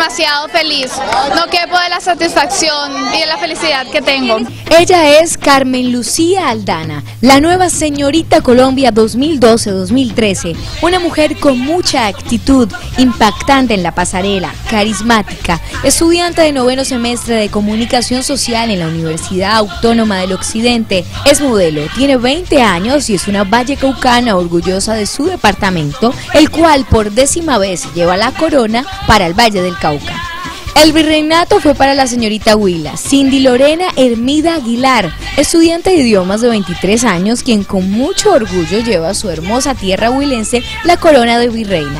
demasiado feliz. No quepo de la satisfacción y de la felicidad que tengo. Ella es Carmen Lucía Aldana, la nueva señorita Colombia 2012-2013, una mujer con mucha actitud, impactante en la pasarela, carismática, estudiante de noveno semestre de Comunicación Social en la Universidad Autónoma del Occidente, es modelo, tiene 20 años y es una vallecaucana orgullosa de su departamento, el cual por 10ª vez lleva la corona para el Valle del Cauca. El virreinato fue para la señorita Huila, Cindy Lorena Hermida Aguilar, estudiante de idiomas de 23 años, quien con mucho orgullo lleva a su hermosa tierra huilense la corona de virreina.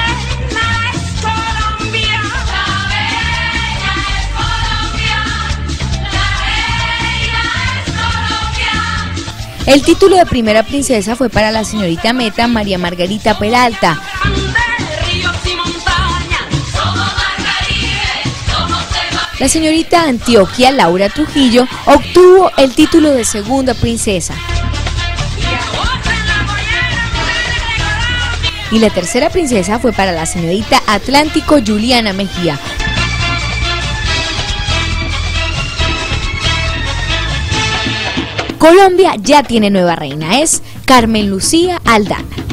El título de primera princesa fue para la señorita Meta María Margarita Peralta. La señorita Antioquia Laura Trujillo obtuvo el título de segunda princesa. Y la tercera princesa fue para la señorita Atlántico Juliana Mejía. Colombia ya tiene nueva reina, es Carmen Lucía Aldana.